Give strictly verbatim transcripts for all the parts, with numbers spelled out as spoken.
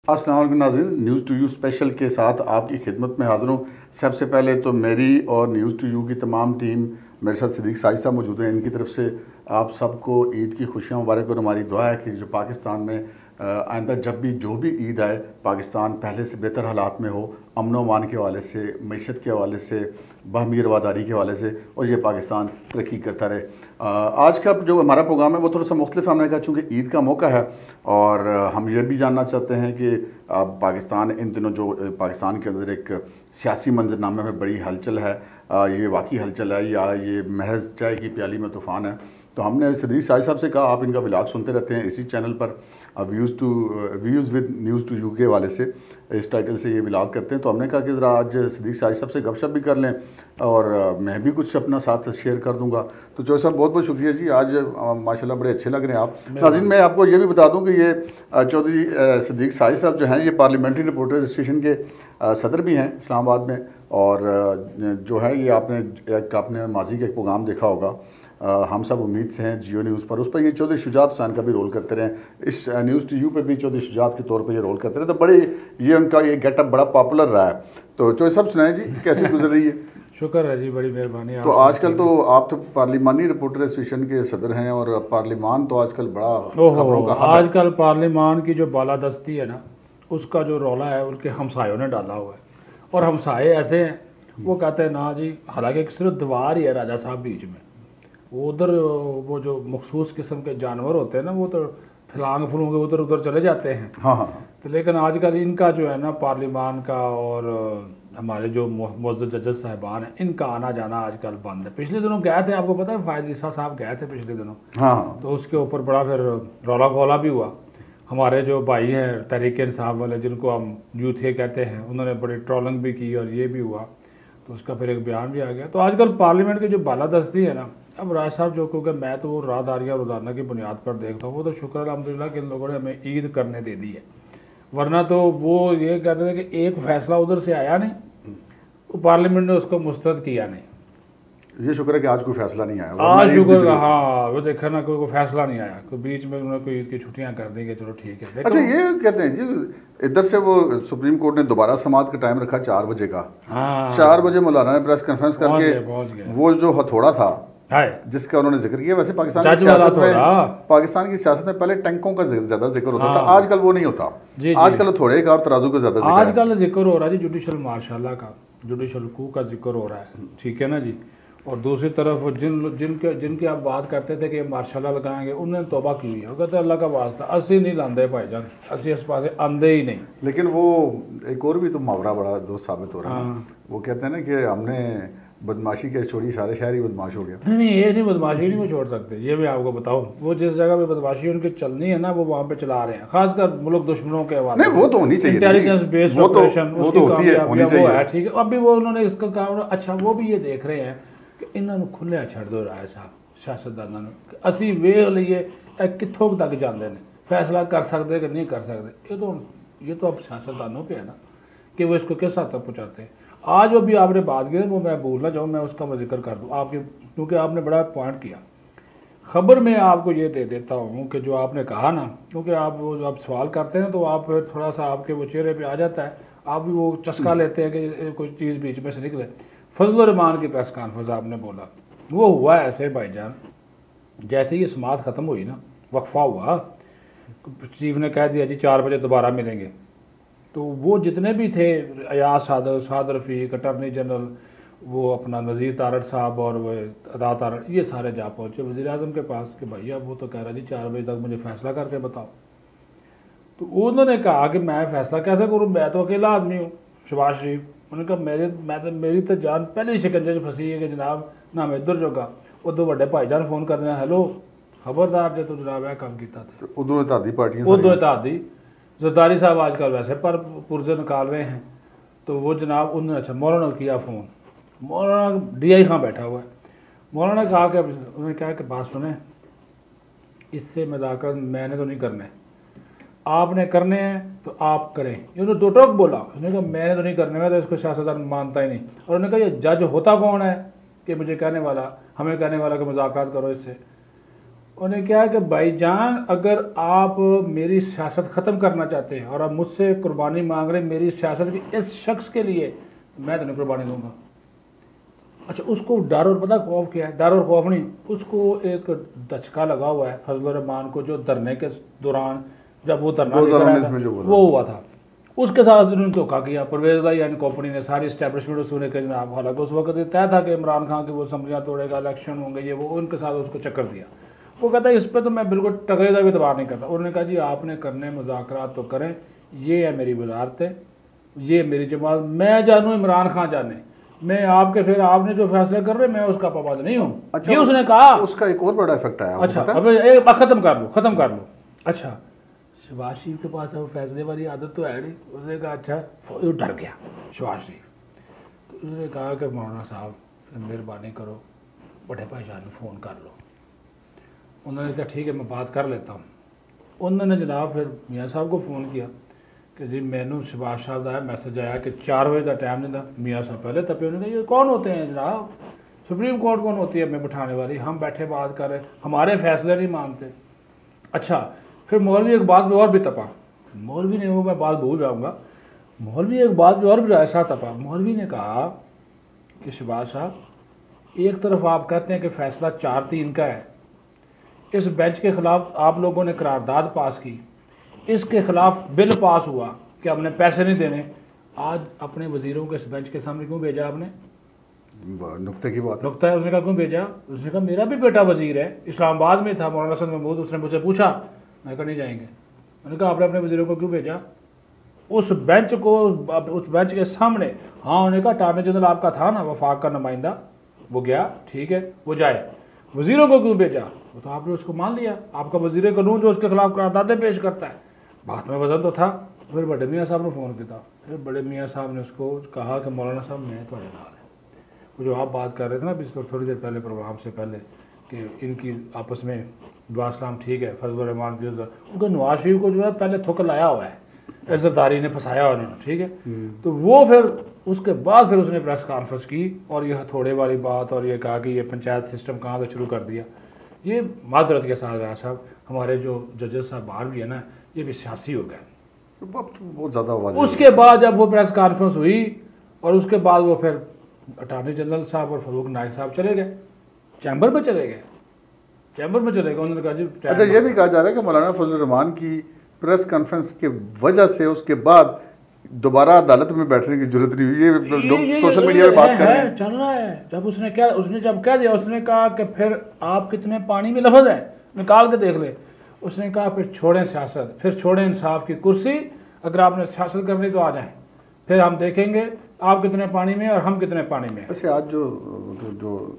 अस्सलाम वालेकुम नाज़रीन, न्यूज़ टू यू स्पेशल के साथ आपकी खिदमत में हाज़िर हूँ। सबसे पहले तो मेरी और न्यूज़ टू यू की तमाम टीम, मेरे साथ सिद्दीक साहिद साहब मौजूद हैं, इनकी तरफ से आप सबको ईद की खुशियाँ मुबारक और हमारी दुआ है कि जो पाकिस्तान में आइंदा जब भी जो भी ईद आए, पाकिस्तान पहले से बेहतर हालात में हो, अमन अमान के हवाले से, मईशत के हवाले से, बाहमी रवादारी के हवाले से, और ये पाकिस्तान तरक्की करता रहे। आज का जो हमारा प्रोग्राम है वो थोड़ा सा मुख्तलिफ हमने कहा, चूँकि ईद का मौका है और हम ये भी जानना चाहते हैं कि पाकिस्तान इन दिनों जो पाकिस्तान के अंदर एक सियासी मंजरनामे में बड़ी हलचल है, ये वाकई हलचल है या ये महज चाय की प्याली में तूफ़ान है। तो हमने सिद्दीक साहिद साहब से कहा आप इनका व्लॉग सुनते रहते हैं इसी चैनल पर, views to views with news to you के वाले से, इस टाइटल से ये व्लॉग करते हैं। तो हमने कहा कि ज़रा आज सिद्दीक साहिद साहब से गपशप भी कर लें और मैं भी कुछ अपना साथ शेयर कर दूंगा। तो चौधरी साहब बहुत बहुत शुक्रिया जी, आज माशाल्लाह बड़े अच्छे लग रहे हैं आप। नाज़रीन, मैं आपको ये भी बता दूं कि ये चौधरी सिद्दीक साहिद साहब जो हैं ये पार्लियामेंट्री रिपोर्टर्स एसोसिएशन के सदर भी हैं इस्लामाबाद में, और जो है ये आपने एक आपने माजी का एक प्रोग्राम देखा होगा, हम सब उम्मीद से हैं जियो न्यूज़ पर, उस पर ये चौधरी शुजात हुसैन का भी रोल करते रहे। इस न्यूज़ टू यू पे भी चौधरी शुजात के तौर पे ये रोल करते रहे, तो बड़े ये उनका ये गेटअप बड़ा पॉपुलर रहा है। तो चौधरी साहब सुनाएं जी, कैसी गुजर रही है? शुक्र है जी, बड़ी मेहरबानी। तो आजकल तो आप तो पार्लिमानी रिपोर्टर एसोसिएशन के सदर हैं और पार्लिमान तो आजकल बड़ा खबरों का हब है। आजकल पार्लिमान की जो बालादस्ती है ना, उसका जो रौला है उनके हमसायों ने डाला हुआ है, और हमसाए ऐसे हैं वो कहते हैं ना जी, हालांकि सिर्फ दीवार ही है राजा साहब बीच में, वो उधर वो जो मखसूस किस्म के जानवर होते हैं ना वो तो फलांग फूलोंगे उधर उधर चले जाते हैं। हाँ हाँ। तो लेकिन आजकल इनका जो है ना पार्लिमान का और हमारे जो मुअज़्ज़ज़ जजेस साहिबान हैं, इनका आना जाना आजकल बंद है। पिछले दिनों गए थे, आपको पता है फायज़ ईसा साहब गए थे पिछले दिनों। हाँ। तो उसके ऊपर बड़ा फिर रौला गौला भी हुआ। हमारे जो भाई हैं तहरीक इंसाफ वाले, जिनको हम यूथ ये कहते हैं, उन्होंने बड़ी ट्रोलिंग भी की और ये भी हुआ, तो उसका फिर एक बयान भी आ गया। तो आजकल पार्लियामेंट की जो बालादस्ती है ना, अब राज साहब जो, क्योंकि मैं तो वो राहदारियाँ रोज़ाना की बुनियाद पर देखता हूँ, वो तो शुक्र अल्हम्दुलिल्लाह कि इन लोगों ने हमें ईद करने दे दी है, वरना तो वो ये कहते थे कि एक फ़ैसला उधर से आया नहीं, तो पार्लियामेंट ने उसको मुस्तरद किया नहीं। ये शुक्र है कि आज कोई फैसला नहीं आया। आज शुक्र, हाँ वो देखा ना, कोई फैसला नहीं आया, तो बीच में उन्होंने कोई ईद की छुट्टियाँ कर देंगे, चलो ठीक है। अच्छा, ये कहते हैं जी इधर से वो सुप्रीम कोर्ट ने दोबारा समात का टाइम रखा चार बजे का। हाँ, चार बजे मौलाना ने प्रेस कॉन्फ्रेंस करके वो जो हथौड़ा था जिसका उन्होंने जिक्र किया, वैसे पाकिस्तान की सियासत में पाकिस्तान की सियासत में पहले टैंकों का ज्यादा जिक्र होता था, आजकल वो नहीं होता। आजकल थोड़े का और तराजू का ज्यादा जिक्र आजकल जिक्र हो रहा है जी, जुडिशल मार्शाला का, जुडिशल कू का जिक्र हो रहा है, ठीक है ना जी। और दूसरी तरफ जिन जिनके जिनके आप बात करते थे कि मार्शाला लगाएंगे, उन्होंने तौबा की है, कहते अल्लाह का वास्ता असी नहीं लाते भाईजान, असी इस पास आंदे ही नहीं। लेकिन वो एक और भी तो मुहावरा बड़ा दोस्त साबित हो रहा है, वो कहते हैं ना कि हमने बदमाशी के छोड़ी, सारे शहर ही बदमाश हो गया। नहीं नहीं, ये नहीं, बदमाशी नहीं वो छोड़ सकते। ये मैं आपको बताऊं, वो जिस जगह पे बदमाशी उनकी चलनी है ना, वो वहाँ पे चला रहे हैं, खासकर मुल्क दुश्मनों के हवाले। नहीं, वो तो होनी चाहिए, इंटेलिजेंस बेस्ड ऑपरेशन, वो तो होती है, होनी चाहिए। वो है ठीक है। अभी वो उन्होंने इसका काम, अच्छा वो भी ये देख रहे हैं कि इन्होंने खुले छड़ दो राय साहब सियासतदानों ने, असी वे लिए कितों तक जाते हैं, फैसला कर सकते कि नहीं कर सकते। ये तो ये तो अब सियासतदानों पे है ना कि वो इसको किस हद तक पहुँचाते हैं। आज वो भी आपने बात की, वो मैं बोलना चाहूँ, मैं उसका मैं जिक्र कर दूँ आपके, क्योंकि आपने बड़ा पॉइंट किया। खबर में आपको ये दे देता हूँ कि जो आपने कहा ना, क्योंकि आप वो जो आप सवाल करते हैं तो आप फिर थोड़ा सा आपके वो चेहरे पे आ जाता है, आप भी वो चस्का लेते हैं कि कोई चीज़ बीच में से निकले। फजल रहमान की प्रेस कॉन्फ्रेंस आपने बोला, वो हुआ ऐसे भाईजान, जैसे ही समात ख़त्म हुई ना, वक्फा हुआ, चीफ ने कह दिया जी चार बजे दोबारा मिलेंगे। तो वो जितने भी थे, अयाज सादर, साद रफ़ीक, अटर्नी जनरल, वो अपना नज़ीर तारड़ साहब और वो अदा तारड़, ये सारे जा पहुँचे वज़ीर आज़म के पास कि भैया वो तो कह रहा जी चार बजे तक मुझे फ़ैसला करके बताओ। तो उन्होंने कहा कि मैं फ़ैसला कैसे करूँ, मैं तो अकेला आदमी हूँ, शहबाज शरीफ। उन्होंने कहा मेरे मैं तो मेरी तो जान पहले ही शिकंजे फंसी है कि जनाब ना मैं इधर जोगा, उदो बड़े भाईजान फ़ोन कर रहे हैं, हैलो खबरदार जो तो जनाब है काम किया था। उदो इत्तेहादी पार्टियां, उदो इत्तेहादी जरदारी साहब आजकल वैसे पर पुरजे निकाल रहे हैं। तो वो जनाब उन्होंने, अच्छा मौलाना किया फ़ोन, मौलाना डी आई खां बैठा हुआ है, मौलाना ने कहा कि उन्होंने कहा कि बात सुने, इससे मजाक मैंने तो नहीं करने, आपने करने हैं तो आप करें। उन्होंने दो टोक बोला, उसने कहा मैंने तो नहीं करने, मैं तो इसको सियासतदान मानता ही नहीं। और उन्होंने कहा ये जज होता कौन है कि मुझे कहने वाला, हमें कहने वाला कि मुज़ाकरात करो इससे। उन्हें क्या है कि भाईजान अगर आप मेरी सियासत ख़त्म करना चाहते हैं और आप मुझसे कुर्बानी मांग रहे हैं मेरी सियासत की इस शख्स के लिए, मैं तो नहीं कुर्बानी दूंगा। अच्छा, उसको डर और पता खौफ क्या है? डर और खौफ नहीं, उसको एक दचका लगा हुआ है फजल रहमान को, जो धरने के दौरान जब वो धरना वो हुआ था, उसके साथ उन्होंने धोखा किया। परवेज लाई यानी कंपनी ने सारी इस्टेब्लिशमेंट उसने के जनाब, हालांकि उस वक्त तय था कि इमरान खान की वो असम्बलियाँ तोड़ेगा, इलेक्शन होंगे, ये वो, उनके साथ उसको चक्कर दिया। वो कहता है इस पर तो मैं बिल्कुल टकरे का भी दबाव नहीं करता। उन्होंने कहा जी आपने करने मुज़ाकरात तो करें, ये है मेरी वजारतें, ये मेरी जमात, मैं जानूँ इमरान खान जाने, मैं आपके फिर आपने जो फैसले कर रहे मैं उसका पाबंद नहीं हूँ। अच्छा, ये उसने कहा। उसका एक और बड़ा इफेक्ट आया। अच्छा अब एक खत्म कर लो खत्म कर लो अच्छा, शहबाज शरीफ के पास अब फैसले वाली आदत तो है नहीं। उसने कहा अच्छा, वो डर गया शहबाज शरीफ। तो उसने कहा कि मौलाना साहब मेहरबानी करो, बड़े भाईजान को फ़ोन कर लो। उन्होंने कहा ठीक है मैं बात कर लेता हूँ। उन्होंने जनाब फिर मियाँ साहब को फ़ोन किया कि जी मैनू शहबाज साहब का मैसेज आया कि चार बजे का टाइम नहीं था। मियाँ साहब पहले तपे, उन्होंने कहा ये कौन होते हैं जनाब, सुप्रीम कोर्ट कौन होती है हमें बिठाने वाली, हम बैठे बात कर रहे, हमारे फैसले नहीं मानते। अच्छा, फिर मौलवी एक बात में और भी तपा, मौलवी ने, वो मैं बात भूल जाऊँगा, मौलवी एक बात में और भी ऐसा तपा। मौलवी ने कहा कि शहबाज साहब एक तरफ आप कहते हैं कि फ़ैसला चार तीन का है, इस बेंच के ख़िलाफ़ आप लोगों ने करारदाद पास की, इसके ख़िलाफ़ बिल पास हुआ कि हमने पैसे नहीं देने, आज अपने वज़ीरों के इस बेंच के सामने क्यों भेजा आपने? नुक्ते की बात नुक्ता है। उसने कहा क्यों भेजा? उसने कहा मेरा भी बेटा वज़ीर है, इस्लामाबाद में था, मौलाना हसन महमूद, उसने मुझसे पूछा, मैं कहा नहीं जाएंगे। मैंने कहा आपने अपने वज़ीरों को क्यों भेजा? उस बेंच को, उस बेंच के सामने, हाँ उन्होंने कहा अटॉर्नी जनरल आपका था ना वफाक का नुमाइंदा, वो गया, ठीक है वो जाए, वज़ीरों को क्यों भेजा? वो तो आपने उसको मान लिया, आपका वज़ीर कानून जो उसके खिलाफ करारदादें पेश करता है, बात में वजन तो था। फिर बड़े मियाँ साहब ने फ़ोन किया, फिर बड़े मियाँ साहब ने उसको कहा कि मौलाना साहब मैं तुम्हारे नाल है, वो जो आप बात कर रहे थे ना अभी थोड़ी देर पहले प्रोग्राम से पहले कि इनकी आपस में दुआ सलाम ठीक है, फजल रहमान की उनको नवाज शरीफ को जो है पहले थुक लाया हुआ है, इज़्ज़तदारी ने फंसाया उन्होंने, ठीक है। तो वो फिर उसके बाद फिर उसने प्रेस कॉन्फ्रेंस की और ये हथौड़े वाली बात और ये कहा कि ये पंचायत सिस्टम कहाँ से शुरू कर दिया। ये माजरत के साथ राज साहब, हमारे जो जजेस साहब बाहर भी है ना, ये भी सियासी हो गए बहुत ज़्यादा। उसके बाद जब वो प्रेस कॉन्फ्रेंस हुई और उसके बाद वो फिर अटॉर्नी जनरल साहब और फारूक नाइक साहब चले गए, चैम्बर में चले गए, चैम्बर में चले गए। उन्होंने कहा जी अच्छा, ये भी कहा जा रहा है कि मौलाना फजल रहमान की प्रेस कॉन्फ्रेंस की वजह से उसके बाद दोबारा अदालत में बैठने की जरूरत नहीं हुई। ये लोग सोशल मीडिया में बात कर रहे हैं, चल रहा है। जब उसने क्या उसने जब कह दिया, उसने कहा कि फिर आप कितने पानी में लफ्ज़ है, निकाल के देख ले। उसने कहा फिर छोड़ें सियासत, फिर छोड़ें इंसाफ की कुर्सी, अगर आपने सियासत करनी तो आ जाएं, फिर हम देखेंगे आप कितने पानी में और हम कितने पानी में। अच्छा, आज जो जो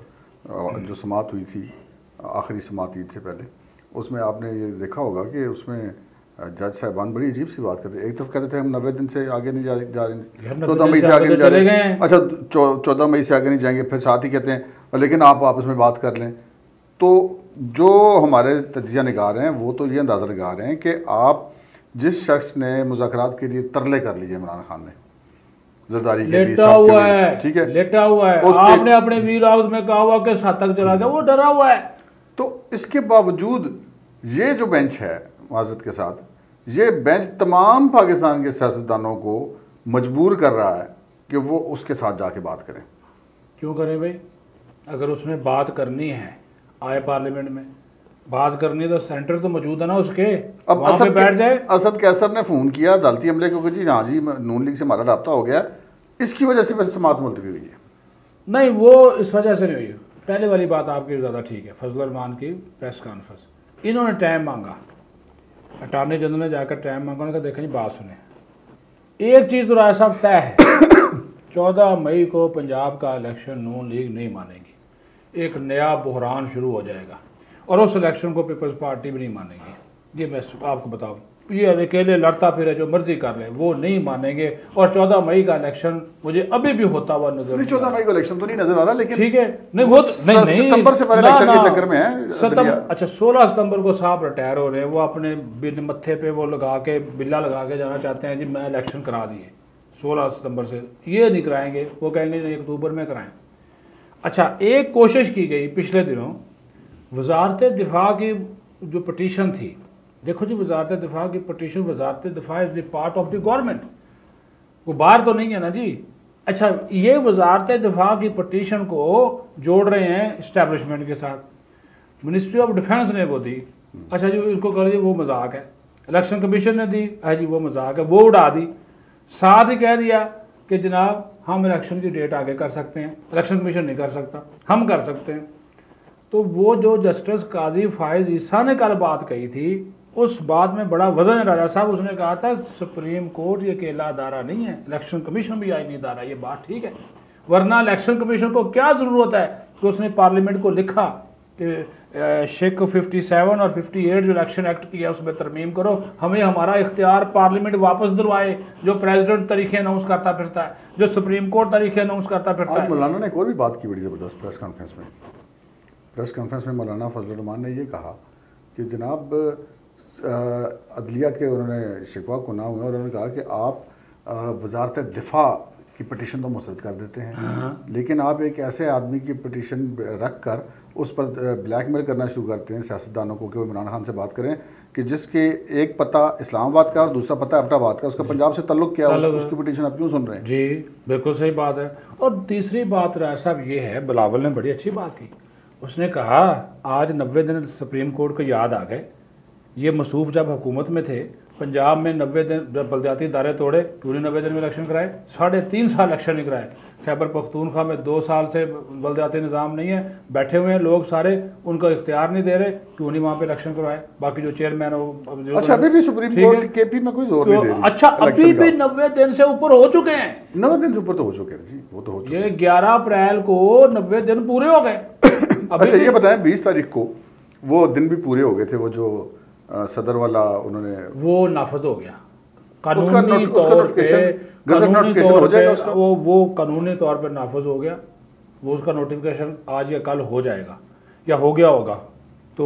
जो समात हुई थी, आखिरी समात ईद से पहले, उसमें आपने ये देखा होगा कि उसमें जज साहबान बड़ी अजीब सी बात करते हैं। एक तरफ कहते थे हम नब्बे दिन से आगे नहीं जा जा रहे, चौदह मई से आगे नहीं जा रहे, अच्छा चौदह मई से आगे नहीं जाएंगे, फिर साथ ही कहते हैं लेकिन आप आपस में बात कर लें। तो जो हमारे तजिया निगार हैं वो तो ये अंदाज़ा लगा रहे हैं कि आप जिस शख्स ने मुज़ाकरात के लिए तरले कर लिए इमरान खान ने, जरदारी के लेटा हुआ है, ठीक है, लेटा हुआ है, आपने अपने व्हील हाउस में कहा हुआ कि सात तक चला गया, वो डरा हुआ है। तो इसके बावजूद ये जो बेंच है माज़रत के साथ, ये बेंच तमाम पाकिस्तान के सियासतदानों को मजबूर कर रहा है कि वो उसके साथ जाके बात करें। क्यों करें भाई? अगर उसने बात करनी है आए पार्लियामेंट में, बात करनी तो सेंटर तो मौजूद है ना उसके, अब असद बैठ जाए। असद कैसर ने फ़ोन किया अदालती अमले को, जी हाँ जी नून लीग से हमारा रब्ता हो गया, इसकी वजह से वैसे समात मुलतवी हुई है। नहीं, वो इस वजह से नहीं हुई। पहले वाली बात आपकी ज़्यादा ठीक है, फजल रहमान की प्रेस कॉन्फ्रेंस, इन्होंने टाइम मांगा, अटॉर्नी जनरल ने जाकर टाइम मांगा, उन्होंने कहा देखें जी बात सुने, एक चीज़ तो राय साहब तय है, चौदह मई को पंजाब का इलेक्शन नून लीग नहीं मानेगी, एक नया बहरान शुरू हो जाएगा और उस इलेक्शन को पीपल्स पार्टी भी नहीं मानेगी। ये मैं आपको बताऊँ, ये अकेले लड़ता फिरे जो मर्जी कर ले, वो नहीं मानेंगे। और चौदह मई का इलेक्शन मुझे अभी भी होता हुआ नजर नहीं, चौदह मई का इलेक्शन तो नहीं नजर आ रहा, लेकिन ठीक है, नहीं वो नहीं नहीं सितंबर से पहले इलेक्शन के चक्कर में है सितंबर। अच्छा, सोलह सितंबर को साहब रिटायर हो रहे हैं, वो अपने बिल मत्थे पे वो लगा के बिल्ला लगा के जाना चाहते हैं जी मैं इलेक्शन करा दिए सोलह सितंबर से, ये नहीं कराएंगे, वो कहेंगे एक अक्टूबर में कराएं। अच्छा, एक कोशिश की गई पिछले दिनों वजारत दिफा की जो पटिशन थी, देखो जी वजारत दिफा की पटिशन, वजारत दिफा is the part of the government, वो बाहर तो नहीं है ना जी। अच्छा, ये वजारत दिफा की पटिशन को जोड़ रहे हैं इस्टेब्लिशमेंट के साथ, मिनिस्ट्री ऑफ डिफेंस ने वो दी। अच्छा जी, इनको कह लीजिए वो मजाक है, इलेक्शन कमीशन ने दी है जी वो मजाक है, वो उड़ा दी। साथ ही कह दिया कि जनाब हम इलेक्शन की डेट आगे कर सकते हैं, इलेक्शन कमीशन नहीं कर सकता, हम कर सकते हैं। तो वो जो जस्टिस काजी फायज ईसा ने कल बात कही थी, उस बात में बड़ा वजन है राजा साहब। उसने कहा था सुप्रीम कोर्ट ये अकेला अदारा नहीं है, इलेक्शन कमीशन भी आईनी अदारा, ये बात ठीक है, वरना इलेक्शन कमीशन को क्या ज़रूरत है कि उसने पार्लियामेंट को लिखा कि शेख सत्तावन और अट्ठावन जो इलेक्शन एक्ट किया उसमें तरमीम करो, हमें हमारा इख्तियार पार्लियामेंट वापस दिलवाए, जो प्रेसिडेंट तरीके अनाउंस करता फिरता है, जो सुप्रीम कोर्ट तरीके अनाउंस करता फिरता है। मौलाना ने एक और भी बात की बड़ी ज़बरदस्त प्रेस कॉन्फ्रेंस में। प्रेस कॉन्फ्रेंस में मौलाना फजलुर रहमान ने ये कहा कि जनाब अदलिया के उन्होंने शिकवा को ना हुए और उन्होंने कहा कि आप वजारत दिफा की पटिशन तो मुस्तरद कर देते हैं, हाँ। लेकिन आप एक ऐसे आदमी की पटिशन रख कर उस पर ब्लैकमेल करना शुरू करते हैं सियासतदानों को कि वो इमरान खान से बात करें कि जिसके एक पता इस्लामाबाद का और दूसरा पता एबटाबाद का, उसका पंजाब से तल्लुक़ क्या है, उसकी पटिशन आप क्यों सुन रहे हैं? जी बिल्कुल सही बात है। और तीसरी बात राय साहब ये है, बिलावल ने बड़ी अच्छी बात की, उसने कहा आज नब्बे दिन सुप्रीम कोर्ट को याद आ गए, ये मसूफ जब हुकूमत में थे पंजाब में नब्बे दिन जब बलदियाती इदारे तोड़े, पूरे नब्बे दिन में इलेक्शन कराए, साढ़े तीन साल इलेक्शन नहीं कराए। खैबर पख्तूनख्वा में दो साल से बलदियाती निज़ाम नहीं है, बैठे हुए हैं लोग सारे, उनका इख्तियार नहीं दे रहे, क्यों नहीं वहाँ पे इलेक्शन करवाए। बाकी जो चेयरमैन हो, अच्छा अभी भी सुप्रीम कोर्ट केपी में कोई जोर नहीं दे रही। अच्छा अभी भी नब्बे दिन से ऊपर हो चुके हैं, नब्बे दिन से ऊपर तो हो चुके हैं जी, वो तो हो चुके ये ग्यारह अप्रैल को नब्बे दिन पूरे हो गए। अच्छा ये बताएं बीस तारीख को वो दिन भी पूरे हो गए थे, वो जो आ, सदर वाला उन्होंने वो नाफज हो गया कानूनी उसका नोट, उसका नोटिफिकेशन गजट नोटिफिकेशन हो जाएगा उसका, वो वो कानूनी तौर पर नाफज हो गया, वो उसका नोटिफिकेशन आज या कल हो जाएगा या हो गया होगा। तो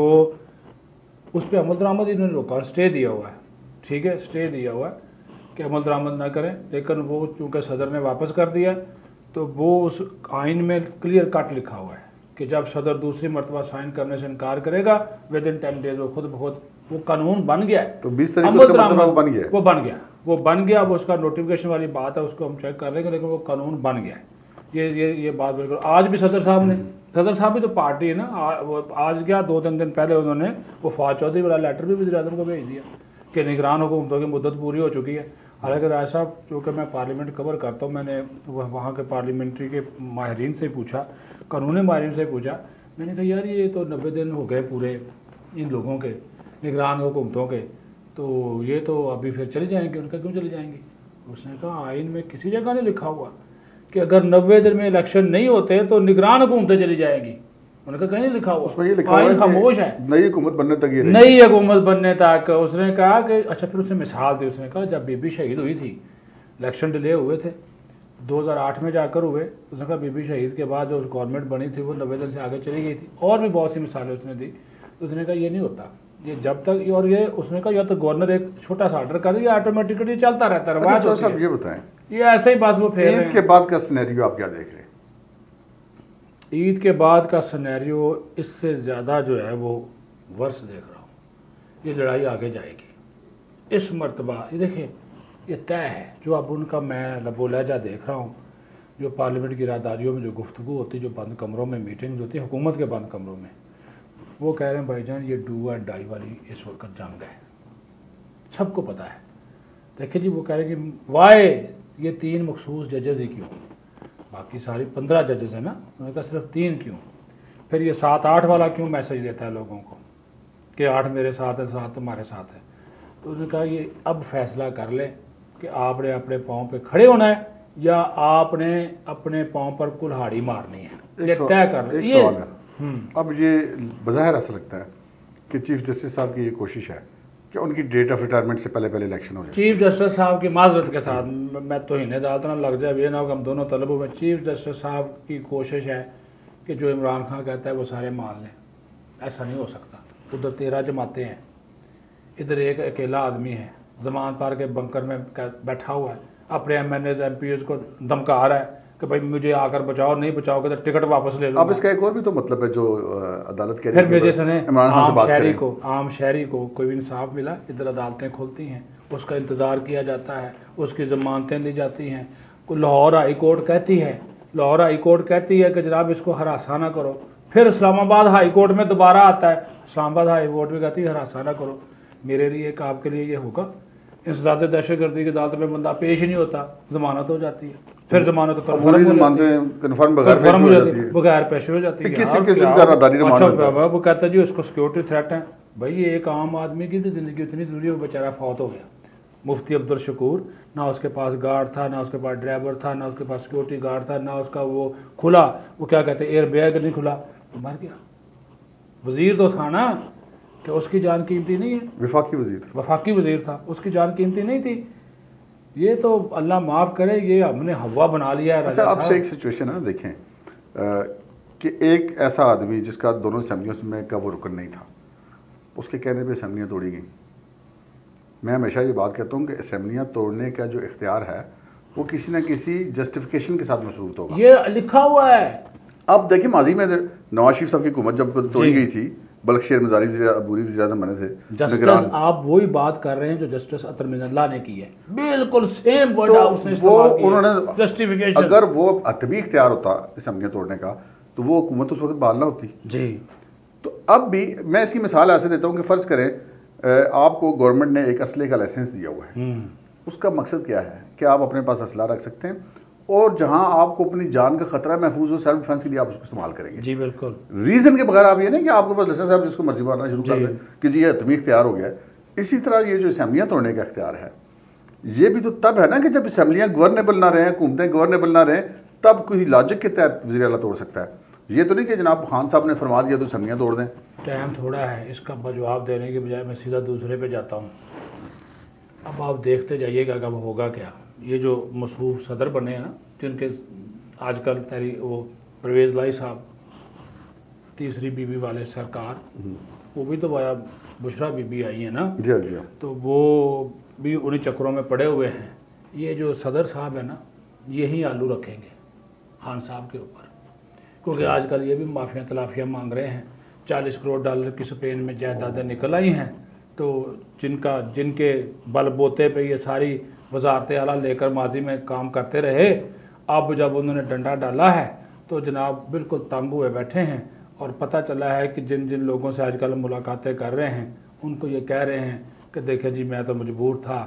उस पर अमल दरामद इन्होंने रोका, स्टे दिया हुआ है, ठीक है, स्टे दिया हुआ है कि अमल दरामद ना करें, लेकिन वो चूँकि सदर ने वापस कर दिया तो वो उस आइन में क्लियर कट लिखा हुआ है कि जब सदर दूसरी मरतबा साइन करने से इनकार करेगा विद इन टेन डेज वो खुद ब खुद वो कानून बन गया है। तो बीस तारीख को उसका मतलब वो बन गया वो बन गया वो बन गया वो उसका नोटिफिकेशन वाली बात है, उसको हम चेक कर लेंगे, लेकिन वो कानून बन गया है। ये ये ये बात बिल्कुल आज भी सदर साहब ने, सदर साहब भी तो पार्टी है ना, आ, वो आज क्या दो तीन दिन पहले उन्होंने वो फवाद चौधरी वाला लेटर भी वज़ीर-ए-आज़म को भेज दिया कि निगरान हुकूमतों की मुद्दत पूरी हो चुकी है। हालांकि राय साहब चूँकि मैं पार्लियामेंट कवर करता हूँ, मैंने वहाँ के पार्लियामेंट्री के माहिरीन से पूछा, कानूनी माहिरीन से पूछा, मैंने कहा यार ये तो नब्बे दिन हो गए पूरे इन लोगों के निगरान हुकूमतों के, तो ये तो अभी फिर चले जाएंगे। उनका क्यों चले जाएंगे? उसने कहा आइन में किसी जगह नहीं लिखा हुआ कि अगर नब्बे दिन में इलेक्शन नहीं होते तो निगरान हुकूमतें चली जाएंगी। उन्होंने कहा कहीं नहीं लिखा हुआ, उसमें ये लिखा आइन खामोश है, नई हुकूमत बनने तक ये नई हुकूमत बनने तक। उसने कहा कि अच्छा, फिर उसने मिसाल दी, उसने कहा जब बीबी शहीद हुई थी, इलेक्शन डिले हुए थे, दो हज़ार आठ में जाकर हुए, उसने कहा बीबी शहीद के बाद जो गवर्नमेंट बनी थी वो नब्बे दिन से आगे चली गई थी, और भी बहुत सी मिसालें उसने दी। उसने कहा ये नहीं होता, ये जब तक, और ये उसने कहा या तो गवर्नर एक छोटा सा ऑर्डर कर दिया, ऑटोमेटिकली चलता रहता है। अच्छा साहब ये बताएं, ये ऐसे ही बस वो फेर ईद के बाद का सिनेरियो आप क्या देख रहे हैं? ईद के बाद का सिनेरियो इससे ज़्यादा जो है वो वर्ष देख रहा हूँ। ये लड़ाई आगे जाएगी इस मरतबा। ये देखिए ये तय है, जो अब उनका मैं लबो लहजा देख रहा हूँ, जो पार्लियामेंट की राहदारियों में जो गुफ्तगू होती है, जो बंद कमरों में मीटिंग होती है हुकूमत के बंद कमरों में, वो कह रहे हैं भाईजान ये डू एंड डाई वाली इस वक्त जंग है, सबको पता है। देखिए जी वो कह रहे हैं कि वाई ये तीन मखसूस जजेस ही क्यों, बाकी सारी पंद्रह जजेस है ना, उन्होंने कहा सिर्फ तीन क्यों, फिर ये सात आठ वाला क्यों मैसेज देता है लोगों को कि आठ मेरे साथ है, सात तुम्हारे साथ है। तो उन्होंने कहा ये अब फैसला कर ले कि आपने अपने पाँव पे खड़े होना है या आपने अपने पाँव पर कुल्हाड़ी मारनी है, ये तय कर ले। एक सवाल है, अब ये बज़ाहिर ऐसा लगता है कि चीफ जस्टिस साहब की ये कोशिश है कि उनकी डेट ऑफ रिटायरमेंट से पहले पहले इलेक्शन हो जाए। चीफ जस्टिस साहब की माजरत के साथ मैं तो ही अदालत ना लग जाए, ये ना हो कि हम दोनों तलबों में, चीफ जस्टिस साहब की कोशिश है कि जो इमरान खान कहता है वो सारे मान लें। ऐसा नहीं हो सकता, उधर तेरह जमातें हैं, इधर एक अकेला आदमी है जमान पार के बंकर में बैठा हुआ है, अपने M N As M P As को धमका रहा है कि भाई मुझे आकर बचाओ, नहीं बचाओगे तो टिकट वापस ले लो। अब इसका एक और भी तो मतलब है जो अदालत कह रही है, फिर मेरे सुने आम शहरी को आम शहरी को कोई भी इंसाफ मिला, इधर अदालतें खुलती हैं, उसका इंतज़ार किया जाता है, उसकी ज़मानतें ली जाती हैं। लाहौर हाई कोर्ट कहती है लाहौर हाई कोर्ट कहती है कि जनाब इसको हरासा ना करो, फिर इस्लामाबाद हाई कोर्ट में दोबारा आता है, इस्लामाबाद हाई कोर्ट में कहती है हरासा ना करो। मेरे लिए एक आपके लिए ये होगा, इंसदाद दहशत गर्दी की अदालत में बंदा पेश ही नहीं होता, जमानत हो जाती है, फिर जमानत कन्फर्म बगैर पेश हो जाती है। अच्छा वो कहता है जी उसको सिक्योरिटी थ्रेट है। भाई ये एक आम आदमी की जिंदगी इतनी जरूरी है, वो बेचारा फौत हो गया। मुफ्ती अब्दुल शकूर, ना उसके पास गार्ड था, ना उसके पास ड्राइवर था, ना उसके पास सिक्योरिटी गार्ड था, ना उसका वो खुला, वो क्या कहते हैं एयर बैग नहीं खुला, तो मर गया। वजीर तो था ना कि उसकी जान कीमती नहीं है, वफाकी वजीर वफाकी वजीर था, उसकी जान कीमती नहीं थी। ये तो अल्लाह माफ़ करे, ये हमने हवा बना लिया है। अच्छा आपसे एक सिचुएशन है ना, देखें आ, कि एक ऐसा आदमी जिसका दोनों असम्बलियों में का वो रुकन नहीं था, उसके कहने पे असम्बलियाँ तोड़ी गई। मैं हमेशा ये बात कहता हूँ कि असम्बलियाँ तोड़ने का जो इख्तियार है वो किसी न किसी जस्टिफिकेशन के साथ मशरूत होगा, ये लिखा हुआ है। अब देखिए माजी में नवाज शरीफ साहब की हुकूमत जब तोड़ी गई थी, बल्कि मजारी अबूरी वज़ीर-ए-आज़म बने थे, जस्टिस आप वही बात कर रहे हैं जो जस्टिस अतर मिनल्ला ने की है, बिल्कुल सेम वर्ड तो उसने वो उन्होंने जस्टिफिकेशन। अगर वो अतबी इख्तियार होता असम्बलियाँ तोड़ने का तो वो हुकूमत उस वक्त बहाल ना होती जी। तो अब भी मैं इसकी मिसाल ऐसे देता हूँ कि फ़र्ज़ करें आपको गवर्नमेंट ने एक असले का लाइसेंस दिया हुआ है, उसका मकसद क्या है कि आप अपने पास असला रख सकते हैं और जहां आपको अपनी जान का खतरा महफूज हो, सेल्फ डिफेंस के लिए आप उसको इस्तेमाल करेंगे। जी बिल्कुल, रीज़न के बगैर आप ये नहीं कि आपके पास लाइसेंस है जिसको मर्जी मारना शुरू कर दें कि जी ये अतमी इख्तियार हो गया है। इसी तरह ये जो असम्बलियाँ तोड़ने का इख्तियार है, ये भी तो तब है ना कि जब असम्बलियाँ गवर्नेबल ना रहें, हुकूमतें गवर्नेबल ना रहें, तब कोई लॉजिक के तहत वज़ीर आला तोड़ सकता है। ये तो नहीं कि जनाब खान साहब ने फरमा दिया तो असम्बलियाँ तोड़ दें। टाइम थोड़ा है, इसका जवाब देने के बजाय मैं सीधा दूसरे पे जाता हूँ। अब आप देखते जाइएगा कब होगा क्या। ये जो मशहूर सदर बने हैं ना, जिनके आजकल तेरी वो परवेज़ लाई साहब, तीसरी बीबी वाले सरकार, वो भी तो आया, बुशरा बीबी आई है ना, जी जी, तो वो भी उन्हीं चक्करों में पड़े हुए हैं। ये जो सदर साहब है ना, यही आलू रखेंगे खान साहब के ऊपर, क्योंकि आजकल ये भी माफिया तलाफियाँ मांग रहे हैं। चालीस करोड़ डॉलर की स्पेन में जायदादें निकल आई हैं, तो जिनका जिनके बलबोते पे ये सारी वजारत आला लेकर माजी में काम करते रहे, अब जब उन्होंने डंडा डाला है तो जनाब बिल्कुल तंग हुए बैठे हैं। और पता चला है कि जिन जिन लोगों से आजकल मुलाकातें कर रहे हैं, उनको ये कह रहे हैं कि देखिए जी मैं तो मजबूर था,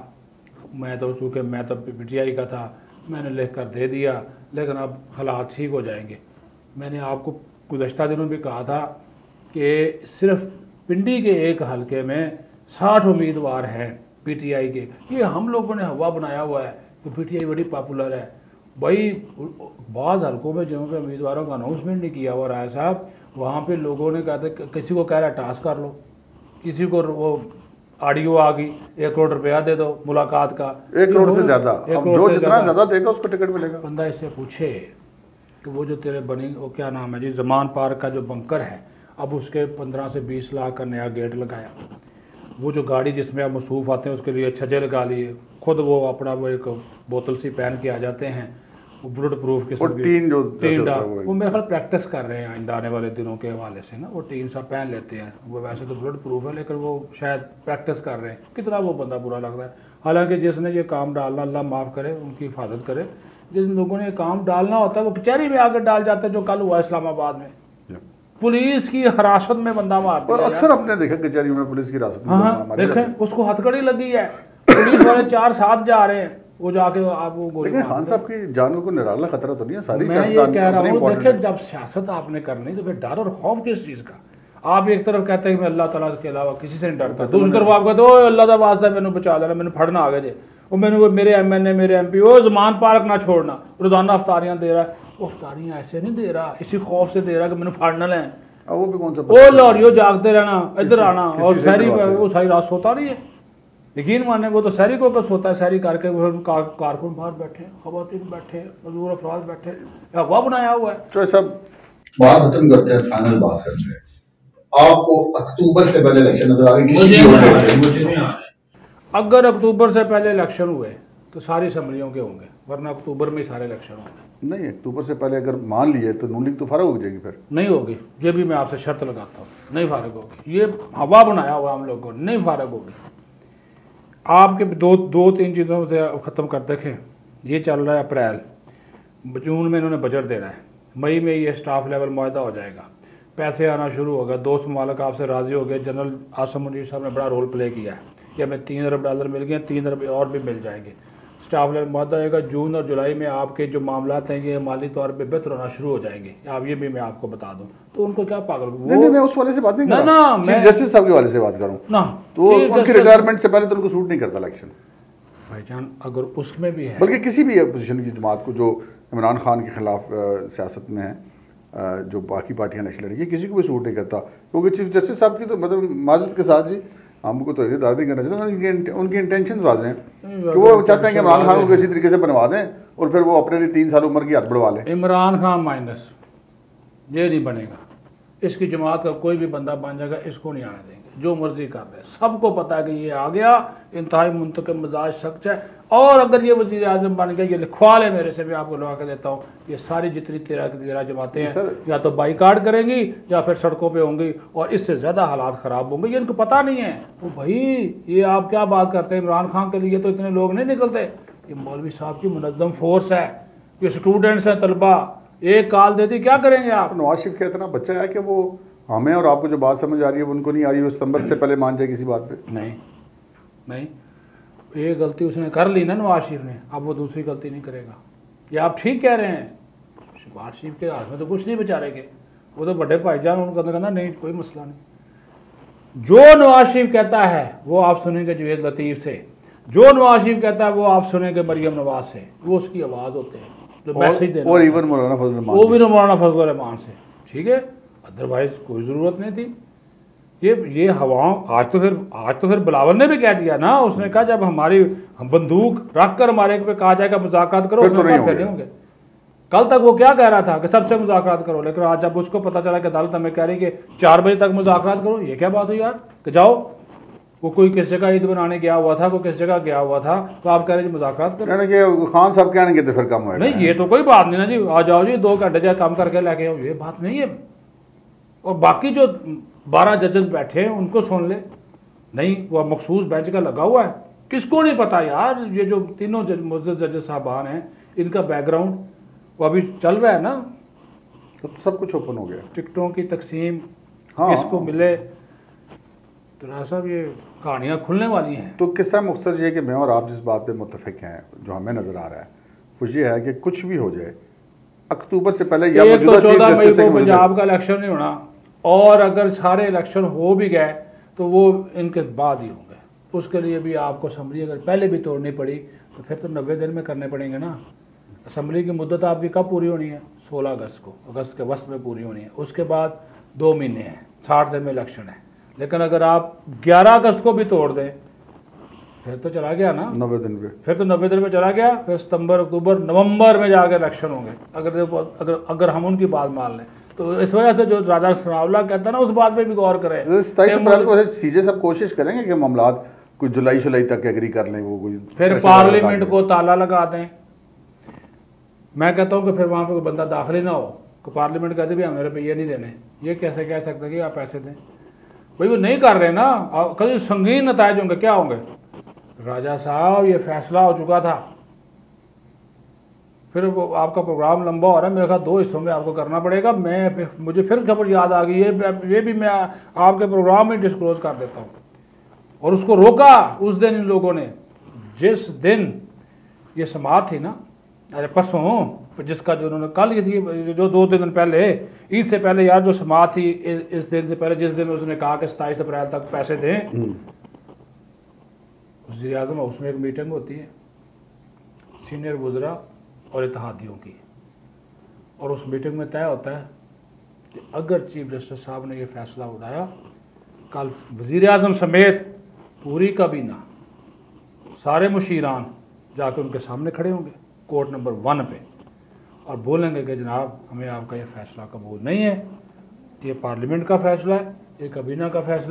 मैं तो चूँकि मैं तो पी टी आई का था, मैंने लिख कर दे दिया, लेकिन अब हालात ठीक हो जाएंगे। मैंने आपको गुज़श्ता दिनों भी कहा था कि सिर्फ पिंडी के एक हलके में साठ उम्मीदवार हैं पीटीआई के। ये हम लोगों ने हवा बनाया हुआ है कि पीटीआई बड़ी पॉपुलर है। भाई बाज़ हलकों में जहाँ पे उम्मीदवारों का अनाउंसमेंट नहीं किया हुआ राय साहब, वहाँ पे लोगों ने कहा था किसी को कह रहा है टास्क कर लो, किसी को वो ऑडियो आ गई एक करोड़ रुपया दे दो मुलाकात का, एक करोड़ से ज़्यादा, जो जितना ज़्यादा देगा उसको टिकट मिलेगा। बंदा इससे पूछे कि वो जो तेरे बनी वो क्या नाम है जी, जमान पार्क का जो बंकर है, अब उसके पंद्रह से बीस लाख का नया गेट लगाया। वो जो गाड़ी जिसमें आप मसूफ आते हैं उसके लिए छज्जे लगा लिए, खुद वो अपना वो एक बोतल सी पहन के आ जाते हैं, वो बुलेट प्रूफ के और टीन जो टीन डा वो मेरे ख्याल प्रैक्टिस कर रहे हैं आइंदा आने वाले दिनों के हवाले से ना, वो टीन सा पहन लेते हैं। वो वैसे तो बुलेट प्रूफ है लेकिन वो शायद प्रैक्टिस कर रहे हैं। कितना वो बंदा बुरा लगता है। हालांकि जिसने ये काम डालना, अल्लाह माफ़ करे, उनकी हिफाजत करे, जिन लोगों ने काम डालना होता है वो कचहरी में आकर डाल जाते हैं, जो कल हुआ इस्लामाबाद में पुलिस की हिरासत में बंदा मार दिया। और अक्सर आपने देखा कचहरी में पुलिस की हिरासत में, हाँ देखें उसको हथकड़ी लगी है, पुलिस वाले चार साथ जा रहे हैं, वो जाके आप वो गोली। लेकिन खान साहब की जान को निराला खतरा तो नहीं है सारी। मैं ये कह रहा हूँ देखिए जब सियासत आपने करनी तो फिर डर और खौफ किस चीज़ का। आप एक तरफ कहते हैं कि मैं अल्लाह ताला के अलावा किसी से नहीं डरता, दूसरी तरफ आप कहते हो अल्लाह का वास्ता मैंने बचा लेना, मैंने फड़ना आ गए, वो मैंने वो मेरे एम एन ए मेरे एम पी वो जमान पार्क ना छोड़ना, रोजाना अफ्तारियाँ दे रहा है। वो अफ्तारियाँ ऐसे नहीं दे रहा, इसी खौफ से दे रहा कि मैंने फाड़ना लें। वो भी कौन सा वो लॉरियो जागते रहना, इधर आना, और शहरी वो सारी रात सोता नहीं है। यकीन माने वो तो शहरी को कर सोता है, शहरी करके वो कार, कारकुन बाहर बैठे, खवातीन बैठे, मजदूर अफराद बैठे, हवा बनाया हुआ है। तो सब बात खत्म करते हैं, फाइनल बात करते हैं। आपको अक्टूबर से पहले इलेक्शन नजर आ रही है? मुझे नहीं आ रहा। अगर अक्टूबर से पहले इलेक्शन हुए तो सारी असम्बलियों के होंगे, वरना अक्टूबर में सारे इलेक्शन होंगे। नहीं, अक्टूबर से पहले अगर मान लिए तो नून लीग तो फारग हो जाएगी फिर। नहीं होगी, ये भी मैं आपसे शर्त लगाता हूँ, नहीं फारग होगी। ये हवा बनाया हुआ हम लोगों ने, नहीं फारग होगी। आपके दो दो तीन चीज़ों से ख़त्म कर देखें। ये चल रहा है अप्रैल, जून में इन्होंने बजट देना है, मई में ये स्टाफ लेवल मुआहदा हो जाएगा, पैसे आना शुरू होगा, दोस्त मालिक आपसे राज़ी हो गए। जनरल आसम मुनीर साहब ने बड़ा रोल प्ले किया है कि हमें तीन अरब डॉलर मिल गए, तीन अरब और भी मिल जाएंगे। स्टाफ लेवल मुआहदा होगा, जून और जुलाई में आपके जो मामलात हैं ये माली तौर पे बेहतर होना शुरू हो जाएंगे। आप ये भी मैं आपको बता दूं, तो उनको क्या पागल वो नहीं नहीं, मैं उस वाले से बात नहीं कर रहा, ना, ना, चीफ जस्टिस साहब के वाले से बात करूं ना, तो उनकी रिटायरमेंट से पहले तो उनको सूट नहीं करता इलेक्शन भाईजान। अगर उसमें भी है, बल्कि किसी भी अपोजिशन की जमात को जो इमरान खान के खिलाफ सियासत में है, अ, जो बाकी पार्टियां इलेक्शन लड़ेंगी, किसी को भी सूट नहीं करता, क्योंकि चीफ जस्टिस साहब की तो मतलब माजरत के साथ जी हमको तो ये दादी करना चाहिए, उनकी उनकी इंटेंशन वाज़ हैं कि वो चाहते हैं कि इमरान खान को किसी तरीके से बनवा दें और फिर वो अपने लिए तीन साल उम्र की हद बढ़वा लें। इमरान खान माइनस ये नहीं बनेगा, इसकी जमात का कोई भी बंदा बन जाएगा, इसको नहीं आने देंगे, जो मर्जी कर रहे हैं। सबको पता है कि ये आ गया, इंतहाई मुंतकिम मिजाज शख्स है, और अगर ये वज़ीर आज़म बन गया, ये लिखवा ले मेरे से, भी आपको लिखवा के देता हूँ, ये सारी जितनी तेरह की तेरह जमातें हैं या तो बाईकाट करेंगी या फिर सड़कों पे होंगी, और इससे ज़्यादा हालात ख़राब होंगे। ये इनको पता नहीं है। वो भाई ये आप क्या बात करते हैं, इमरान खान के लिए तो इतने लोग नहीं निकलते। ये मौलवी साहब की मुनज़्ज़म फोर्स है, ये स्टूडेंट्स हैं, तलबा, एक कॉल देती क्या करेंगे आप। नवाज शरीफ का इतना बच्चा है कि वो हमें और आपको जो बात समझ आ रही है वो उनको नहीं आ रही है, वो सितंबर से पहले मान जाए किसी बात पे। नहीं नहीं, ये गलती उसने कर ली ना नवाज शरीफ ने, अब वो दूसरी गलती नहीं करेगा। ये आप ठीक कह रहे हैं, नवाज शरीफ के हाथ में तो कुछ नहीं बेचारे के, वो तो बड़े भाईजान, उनको कहना नहीं कोई मसला नहीं। जो नवाज शरीफ कहता है वो आप सुनेंगे जवेद लतीफ़ से, जो नवाज शरीफ कहता है वो आप सुनेंगे मरियम नवाज से, वो उसकी आवाज़ होते हैं जो मैसेज देना, और इवन मौलाना फजल रहमान, वो भी मौलाना फजल रहमान से, ठीक है, अदरवाइज कोई ज़रूरत नहीं थी। ये ये हवाओं, आज तो फिर आज तो फिर बिलावल ने भी कह दिया ना, उसने कहा जब हमारी हम बंदूक रख कर हमारे पे कहा जाएगा मुज़ाकरात करो, फिर तो नहीं होंगे। होंगे। कल तक वो क्या कह रहा था कि सबसे मुज़ाकरात करो, लेकिन आज जब उसको पता चला कि अदालत हमें कह रही कि चार बजे तक मुज़ाकरात करो, ये क्या बात हुई यार कि जाओ। वो कोई किस जगह ईद बनाने गया हुआ था, कोई किस जगह गया हुआ था, तो आप कह रहे मुज़ाकरात करो। कि खान साहब कहने तो फिर कम होगा। नहीं, ये तो कोई बात नहीं ना जी, आ जाओ जी दो घंटे जाए काम करके लेके आओ, ये बात नहीं है। और बाकी जो बारह जजेस बैठे हैं उनको सुन ले, नहीं वो मखसूस बेंच का लगा हुआ है, किसको नहीं पता यार। ये जो तीनों जज मुअज़्ज़ज़ जजेस साहबान हैं, इनका बैकग्राउंड वो अभी चल रहा है ना, तो सब कुछ ओपन हो गया, टिकटों की तकसीम, हाँ, किसको मिले, तो राजा साहब ये कहानियाँ खुलने वाली हैं। तो किस्सा मुख्तसर ये कि मैं और आप जिस बात पे मुत्तफिक हैं, जो हमें नज़र आ रहा है वो ये है कि कुछ भी हो जाए अक्टूबर से पहले या मौजूदा चौदह मई को पंजाब का इलेक्शन नहीं होना, और अगर सारे इलेक्शन हो भी गए तो वो इनके बाद ही होंगे। उसके लिए भी आपको असम्बली अगर पहले भी तोड़नी पड़ी तो फिर तो नब्बे दिन में करने पड़ेंगे ना। असम्बली की मुद्दत आपकी कब पूरी होनी है? सोलह अगस्त को, अगस्त के वस्त में पूरी होनी है। उसके बाद दो महीने हैं, साठ दिन में इलेक्शन है। लेकिन अगर आप ग्यारह अगस्त को भी तोड़ दें फिर तो चला गया ना नब्बे दिन पे, फिर तो नब्बे दिन में चला गया। फिर सितंबर, अक्टूबर, नवंबर में जाकर इलेक्शन होंगे अगर अगर अगर हम उनकी बात मान लें। तो इस वजह से जो राजा सनावला कहता है ना, उस बात पे भी गौर करें। सताईस अप्रैल को सीधे सब कोशिश करेंगे कि मामलात कुछ जुलाई जुलाई तक एग्री कर लें, वो कोई फिर पार्लियामेंट को ताला लगा दें। मैं कहता हूँ कि फिर वहाँ पे कोई बंदा दाखिल ही ना हो, कि पार्लियामेंट कहते भी हमें रुपये नहीं देने। ये कैसे कह सकते हैं कि आप पैसे दें? भाई वो नहीं कर रहे ना, कभी संगीन नतायज होंगे। क्या होंगे? राजा साहब ये फैसला हो चुका था, फिर वो आपका प्रोग्राम लंबा हो रहा है, मेरे ख्याल दो हिस्सों में आपको करना पड़ेगा। मैं मुझे फिर खबर याद आ गई, ये ये भी मैं आपके प्रोग्राम में डिस्क्लोज कर देता हूँ। और उसको रोका उस दिन इन लोगों ने, जिस दिन ये समाअत थी ना, अरे परसों, जिसका जो उन्होंने कल ये थी, जो दो दिन पहले ईद से पहले यार जो समाअत थी, इस दिन से पहले, जिस दिन उसने कहा कि सताईस अप्रैल तक पैसे दें, वज़ीर आज़म उसमें एक मीटिंग होती है सीनियर वज़रा और इत्तेहादियों की, और उस मीटिंग में तय होता है कि अगर चीफ जस्टिस साहब ने ये फैसला उठाया, कल वज़ीर आज़म समेत पूरी काबीना, सारे मुशीरान जाकर उनके सामने खड़े होंगे कोर्ट नंबर वन पे और बोलेंगे कि जनाब हमें आपका ये फ़ैसला कबूल नहीं है, ये पार्लियामेंट का फ़ैसला है, ये काबीना का फ़ैसला है,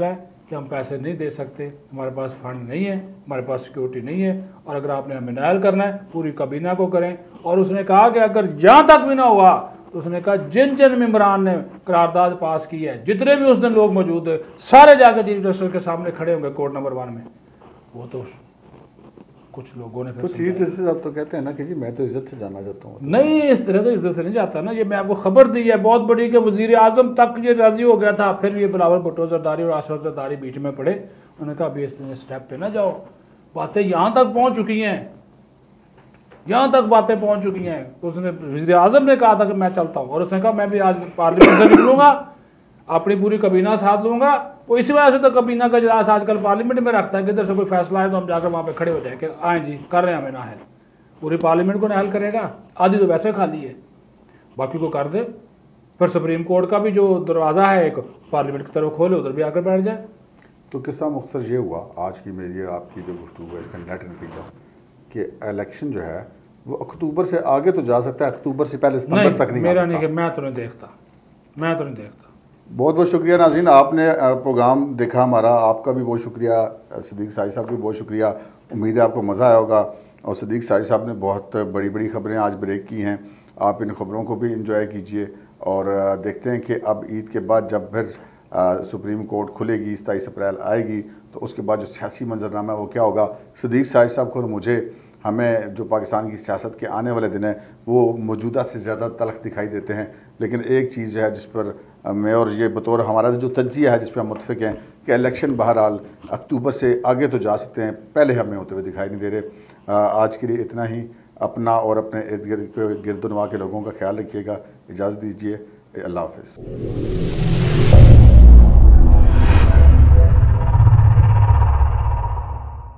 कि हम पैसे नहीं दे सकते, हमारे पास फंड नहीं है, हमारे पास सिक्योरिटी नहीं है, और अगर आपने हमें नायल करना है पूरी काबीना को करें। और उसने कहा कि अगर जहाँ तक भी ना हुआ तो उसने कहा जिन जिन मेम्बरान ने करारदाद पास की है, जितने भी उस दिन लोग मौजूद है, सारे जाकर चीफ जस्टिस के सामने खड़े होंगे कोर्ट नंबर वन में। वो तो कुछ लोगों ने तो चीफ जस्टिस आप तो कहते हैं ना कि जी मैं तो इज्जत से जाना चाहता हूँ। नहीं, इस तरह तो इज्जत से नहीं जाता ना। ये मैं आपको खबर दी है बहुत बड़ी कि वजीर आजम तक ये राजी हो गया था, फिर ये बिलावल भुट्टो जरदारी और अशरफ जरदारी बीच में पड़े। उन्होंने कहा अभी इस स्टेप पे ना जाओ, बातें यहाँ तक पहुँच चुकी हैं, यहाँ तक बातें पहुँच चुकी हैं। तो उसने वजीर आजम ने कहा था कि मैं चलता हूँ, और उसने कहा मैं भी आज पार्लियामेंट से निकलूँगा, अपनी पूरी काबीना साथ लूँगा। वो इसी वजह से तो काबीना का इजलास आजकल पार्लियामेंट में रखता है कि इधर से कोई फैसला है तो हम जाकर वहाँ पे खड़े हो जाए कि आए जी कर रहे हैं हमें नाहल। पूरी पार्लियामेंट को नाहल करेगा, आधी तो वैसे खाली है, बाकी को कर दे। फिर सुप्रीम कोर्ट का भी जो दरवाज़ा है एक पार्लियामेंट की तरफ खोले, उधर भी आकर बैठ जाए। तो किस्सा मुख्तसर ये हुआ आज की मेरी आपकी जो गुफ्तगू है इसका नेट नतीजा कि इलेक्शन जो है वो अक्टूबर से आगे तो जा सकता है, अक्टूबर से पहले सितंबर तक नहीं मेरा आ नहीं सकता। कि मैं तो नहीं देखता, मैं तो नहीं देखता। बहुत बहुत शुक्रिया नाज़रीन, आपने प्रोग्राम देखा हमारा, आपका भी बहुत शुक्रिया, सिद्दीक साहिब साहब का भी बहुत शुक्रिया। उम्मीद है आपको मज़ा आया होगा। और सिद्दीक साहिब साहब ने बहुत बड़ी बड़ी खबरें आज ब्रेक की हैं, आप इन खबरों को भी इंजॉय कीजिए। और देखते हैं कि अब ईद के बाद जब फिर सुप्रीम कोर्ट खुलेगी, सताईस अप्रैल आएगी, तो उसके बाद जो सियासी मंजरनामा है वो क्या होगा। सिद्दीक साहिब साहब को और मुझे, हमें जो पाकिस्तान की सियासत के आने वाले दिन हैं वो मौजूदा से ज़्यादा तलख दिखाई देते हैं। लेकिन एक चीज़ है जिस पर मैं और ये बतौर हमारा जो तज्जिया है जिस पर हम मुत्तफ़िक़ हैं कि इलेक्शन बहरहाल अक्टूबर से आगे तो जा सकते हैं, पहले हमें होते हुए दिखाई नहीं दे रहे। आज के लिए इतना ही। अपना और अपने इर्द गिर्द गिरदुनवा के लोगों का ख्याल रखिएगा। इजाज़त दीजिए, अल्लाह हाफ़िज़।